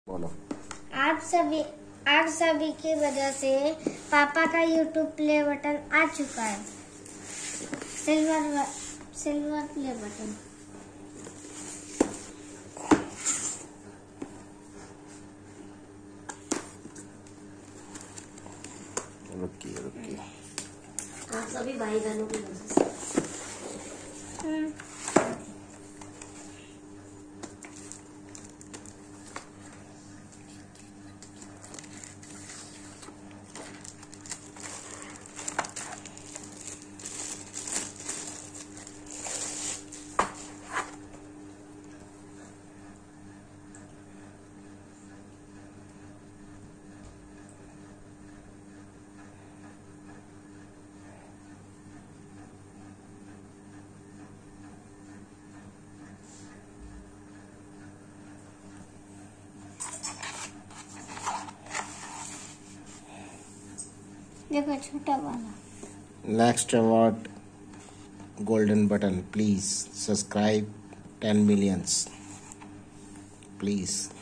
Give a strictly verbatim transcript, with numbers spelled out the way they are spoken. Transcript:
बोलो। आप सभी आप सभी की वजह से पापा का यूट्यूब प्ले बटन आ चुका है। Silver silver play button. रुकिए रुकिए। आप सभी भाई बहनों की वजह से। देखो छोटा वाला। Next award golden button, please subscribe ten millions, please.